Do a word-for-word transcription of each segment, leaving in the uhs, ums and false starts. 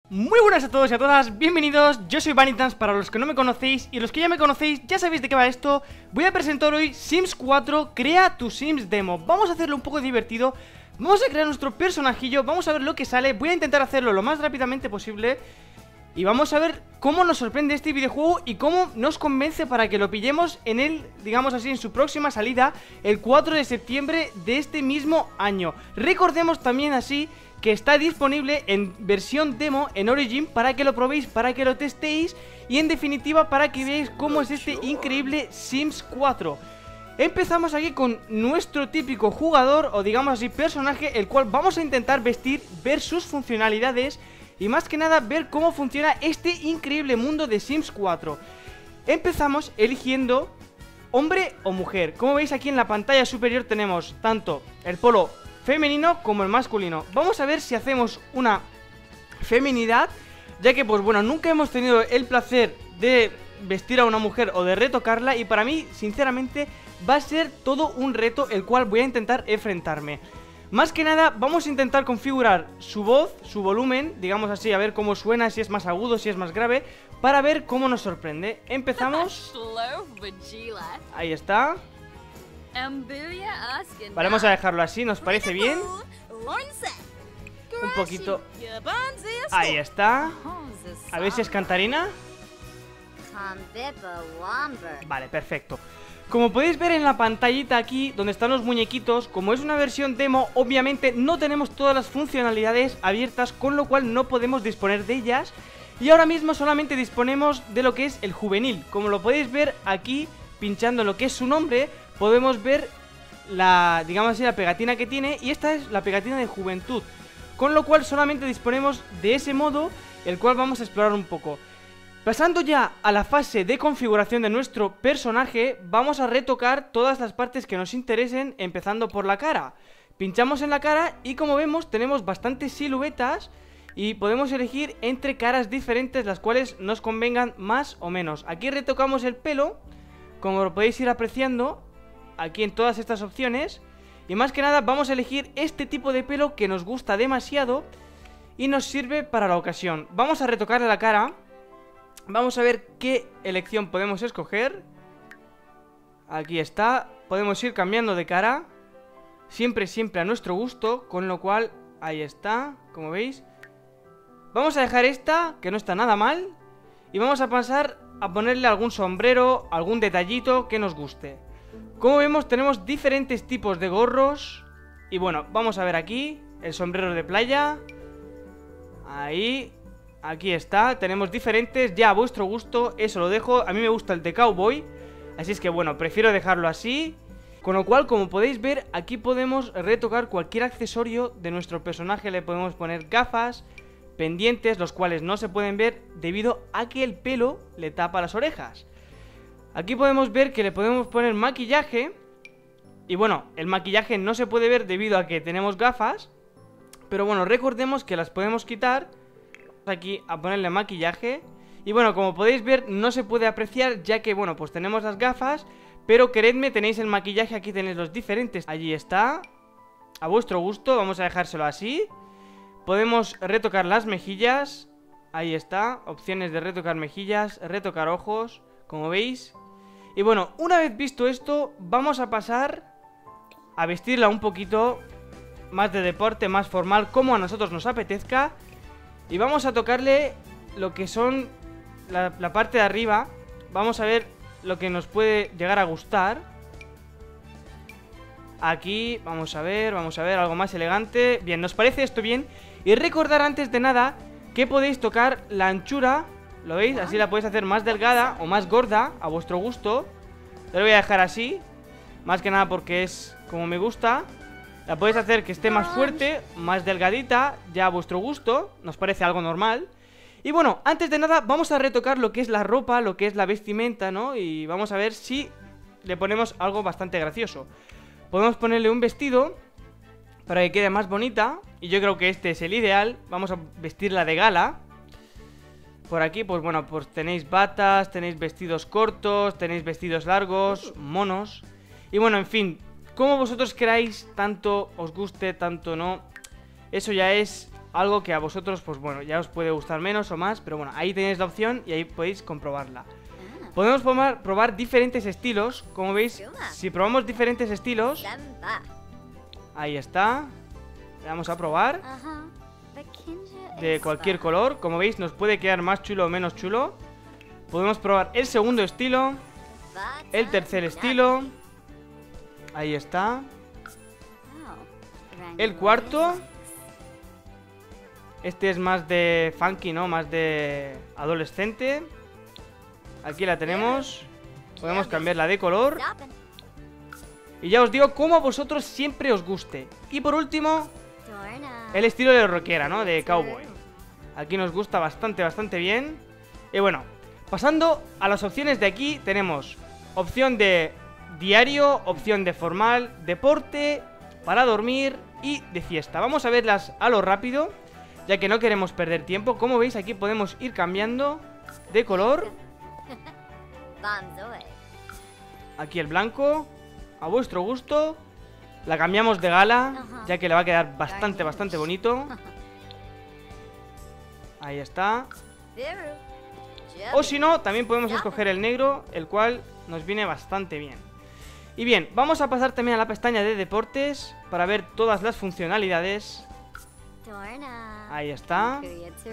Muy buenas a todos y a todas, bienvenidos, yo soy Vanitans para los que no me conocéis y los que ya me conocéis ya sabéis de qué va esto. Voy a presentar hoy Sims cuatro, crea tu Sims demo. Vamos a hacerlo un poco divertido, vamos a crear nuestro personajillo, vamos a ver lo que sale. Voy a intentar hacerlo lo más rápidamente posible y vamos a ver cómo nos sorprende este videojuego y cómo nos convence para que lo pillemos en el, digamos así, en su próxima salida, el cuatro de septiembre de este mismo año. Recordemos también así que está disponible en versión demo en Origin para que lo probéis, para que lo testéis y en definitiva para que veáis cómo es este increíble Sims cuatro. Empezamos aquí con nuestro típico jugador o digamos así personaje, el cual vamos a intentar vestir, ver sus funcionalidades y más que nada ver cómo funciona este increíble mundo de Sims cuatro. Empezamos eligiendo hombre o mujer. Como veis aquí en la pantalla superior tenemos tanto el polo femenino como el masculino. Vamos a ver si hacemos una feminidad, ya que pues bueno, nunca hemos tenido el placer de vestir a una mujer o de retocarla y para mí sinceramente va a ser todo un reto el cual voy a intentar enfrentarme. Más que nada vamos a intentar configurar su voz, su volumen, digamos así, a ver cómo suena, si es más agudo, si es más grave, para ver cómo nos sorprende. Empezamos. Ahí está. Vale, vamos a dejarlo así, ¿nos parece bien? Un poquito. Ahí está. A ver si es cantarina. Vale, perfecto. Como podéis ver en la pantallita aquí, donde están los muñequitos, como es una versión demo, obviamente no tenemos todas las funcionalidades abiertas, con lo cual no podemos disponer de ellas. Y ahora mismo solamente disponemos de lo que es el juvenil. Como lo podéis ver aquí, pinchando en lo que es su nombre, podemos ver la, digamos así, la pegatina que tiene. Y esta es la pegatina de juventud, con lo cual solamente disponemos de ese modo, el cual vamos a explorar un poco. Pasando ya a la fase de configuración de nuestro personaje, vamos a retocar todas las partes que nos interesen, empezando por la cara. Pinchamos en la cara y como vemos tenemos bastantes siluetas y podemos elegir entre caras diferentes, las cuales nos convengan más o menos. Aquí retocamos el pelo, como lo podéis ir apreciando aquí en todas estas opciones. Y más que nada vamos a elegir este tipo de pelo que nos gusta demasiado y nos sirve para la ocasión. Vamos a retocarle la cara. Vamos a ver qué elección podemos escoger. Aquí está. Podemos ir cambiando de cara, siempre, siempre a nuestro gusto, con lo cual, ahí está, como veis. Vamos a dejar esta, que no está nada mal. Y vamos a pasar a ponerle algún sombrero, algún detallito que nos guste. Como vemos tenemos diferentes tipos de gorros. Y bueno, vamos a ver aquí el sombrero de playa. Ahí. Aquí está, tenemos diferentes, ya a vuestro gusto, eso lo dejo. A mí me gusta el de cowboy, así es que bueno, prefiero dejarlo así. Con lo cual, como podéis ver, aquí podemos retocar cualquier accesorio de nuestro personaje. Le podemos poner gafas, pendientes, los cuales no se pueden ver debido a que el pelo le tapa las orejas. Aquí podemos ver que le podemos poner maquillaje. Y bueno, el maquillaje no se puede ver debido a que tenemos gafas, pero bueno, recordemos que las podemos quitar. Aquí a ponerle maquillaje. Y bueno, como podéis ver no se puede apreciar, ya que bueno, pues tenemos las gafas, pero queredme, tenéis el maquillaje, aquí tenéis los diferentes. Allí está, a vuestro gusto, vamos a dejárselo así. Podemos retocar las mejillas. Ahí está, opciones de retocar mejillas, retocar ojos, como veis. Y bueno, una vez visto esto, vamos a pasar a vestirla un poquito más de deporte, más formal, como a nosotros nos apetezca. Y vamos a tocarle lo que son la, la parte de arriba. Vamos a ver lo que nos puede llegar a gustar. Aquí, vamos a ver, vamos a ver, algo más elegante. Bien, ¿nos parece esto bien? Y recordar antes de nada que podéis tocar la anchura. ¿Lo veis? Así la podéis hacer más delgada o más gorda, a vuestro gusto. Yo lo voy a dejar así, más que nada porque es como me gusta. La podéis hacer que esté más fuerte, más delgadita, ya a vuestro gusto. Nos parece algo normal. Y bueno, antes de nada vamos a retocar lo que es la ropa, lo que es la vestimenta, ¿no? Y vamos a ver si le ponemos algo bastante gracioso. Podemos ponerle un vestido para que quede más bonita. Y yo creo que este es el ideal. Vamos a vestirla de gala. Por aquí, pues bueno, pues tenéis batas, tenéis vestidos cortos, tenéis vestidos largos, monos. Y bueno, en fin, como vosotros queráis, tanto os guste, tanto no. Eso ya es algo que a vosotros, pues bueno, ya os puede gustar menos o más, pero bueno, ahí tenéis la opción y ahí podéis comprobarla. Podemos probar, probar diferentes estilos, como veis, si probamos diferentes estilos, ahí está, le damos a probar, de cualquier color, como veis nos puede quedar más chulo o menos chulo. Podemos probar el segundo estilo, el tercer estilo, ahí está, el cuarto, este es más de funky, ¿no? Más de adolescente. Aquí la tenemos. Podemos cambiarla de color. Y ya os digo cómo a vosotros siempre os guste. Y por último, el estilo de rockera, ¿no? De cowboy. Aquí nos gusta bastante, bastante bien. Y bueno, pasando a las opciones de aquí, tenemos opción de diario, opción de formal, deporte, para dormir y de fiesta. Vamos a verlas a lo rápido, ya que no queremos perder tiempo. Como veis, aquí podemos ir cambiando de color. Aquí el blanco, a vuestro gusto. La cambiamos de gala, ya que le va a quedar bastante, bastante bonito. Ahí está. O si no, también podemos escoger el negro, el cual nos viene bastante bien. Y bien, vamos a pasar también a la pestaña de deportes para ver todas las funcionalidades. Ahí está.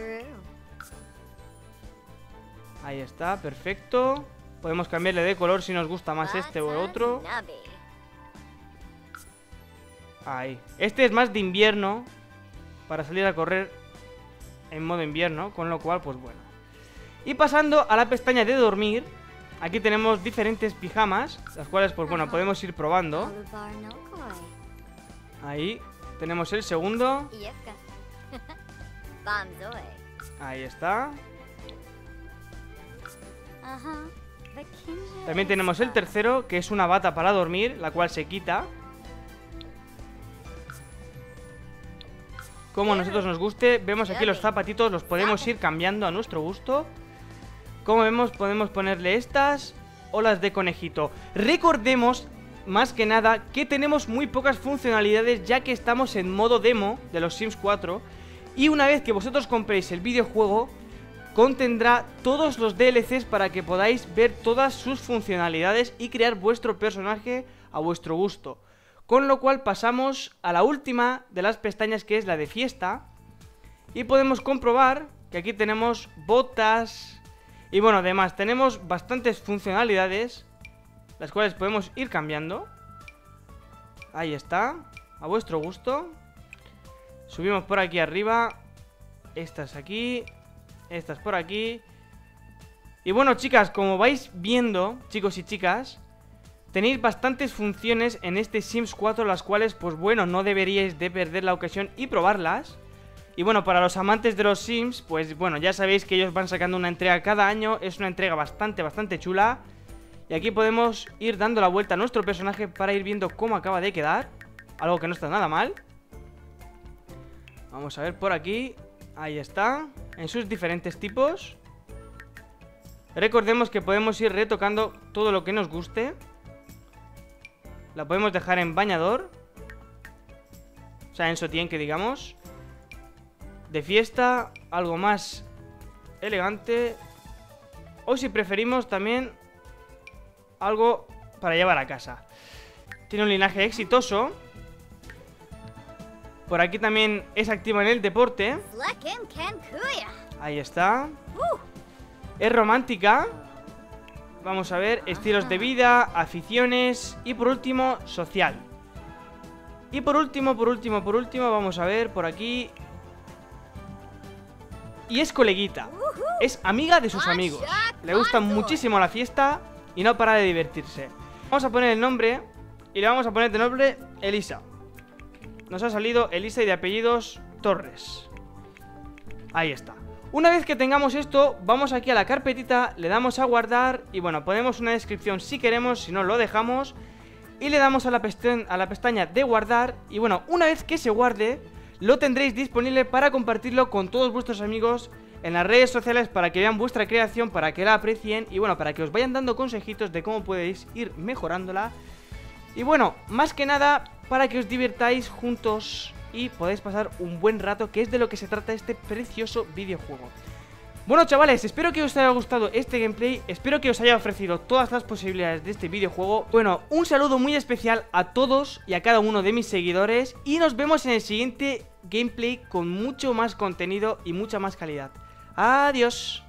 Ahí está, perfecto. Podemos cambiarle de color si nos gusta más este o otro. Ahí. Este es más de invierno, para salir a correr en modo invierno, con lo cual, pues bueno. Y pasando a la pestaña de dormir, aquí tenemos diferentes pijamas, las cuales, pues bueno, podemos ir probando. Ahí tenemos el segundo. Ahí está. También tenemos el tercero, que es una bata para dormir, la cual se quita. Como a nosotros nos guste. Vemos aquí los zapatitos, los podemos ir cambiando a nuestro gusto. Como vemos, podemos ponerle estas o las de conejito. Recordemos, más que nada, que tenemos muy pocas funcionalidades, ya que estamos en modo demo de los Sims cuatro. Y una vez que vosotros compréis el videojuego, contendrá todos los D L Cs para que podáis ver todas sus funcionalidades y crear vuestro personaje a vuestro gusto. Con lo cual pasamos a la última de las pestañas, que es la de fiesta. Y podemos comprobar que aquí tenemos botas y bueno, además tenemos bastantes funcionalidades, las cuales podemos ir cambiando. Ahí está, a vuestro gusto. Subimos por aquí arriba. Estas aquí, estas por aquí. Y bueno, chicas, como vais viendo, chicos y chicas, tenéis bastantes funciones en este Sims cuatro, las cuales, pues bueno, no deberíais de perder la ocasión y probarlas. Y bueno, para los amantes de los Sims, pues bueno, ya sabéis que ellos van sacando una entrega cada año. Es una entrega bastante, bastante chula. Y aquí podemos ir dando la vuelta a nuestro personaje para ir viendo cómo acaba de quedar. Algo que no está nada mal. Vamos a ver por aquí. Ahí está, en sus diferentes tipos. Recordemos que podemos ir retocando todo lo que nos guste. La podemos dejar en bañador, o sea, en sotien, que digamos. De fiesta, algo más elegante. O si preferimos también algo para llevar a casa. Tiene un linaje exitoso. Por aquí también es activa en el deporte. Ahí está. Es romántica. Vamos a ver, estilos de vida, aficiones y por último, social. Y por último, por último, por último, vamos a ver por aquí. Y es coleguita. Es amiga de sus amigos. Le gusta muchísimo la fiesta y no para de divertirse. Vamos a poner el nombre y le vamos a poner de nombre Elisa. Nos ha salido Elisa y de apellidos Torres. Ahí está. Una vez que tengamos esto, vamos aquí a la carpetita, le damos a guardar y bueno, ponemos una descripción si queremos, si no lo dejamos. Y le damos a la, a la pestaña de guardar y bueno, una vez que se guarde, lo tendréis disponible para compartirlo con todos vuestros amigos en las redes sociales, para que vean vuestra creación, para que la aprecien y bueno, para que os vayan dando consejitos de cómo podéis ir mejorándola. Y bueno, más que nada, para que os divirtáis juntos y podéis pasar un buen rato, que es de lo que se trata este precioso videojuego. Bueno, chavales, espero que os haya gustado este gameplay, espero que os haya ofrecido todas las posibilidades de este videojuego. Bueno, un saludo muy especial a todos y a cada uno de mis seguidores, y nos vemos en el siguiente gameplay con mucho más contenido y mucha más calidad. Adiós.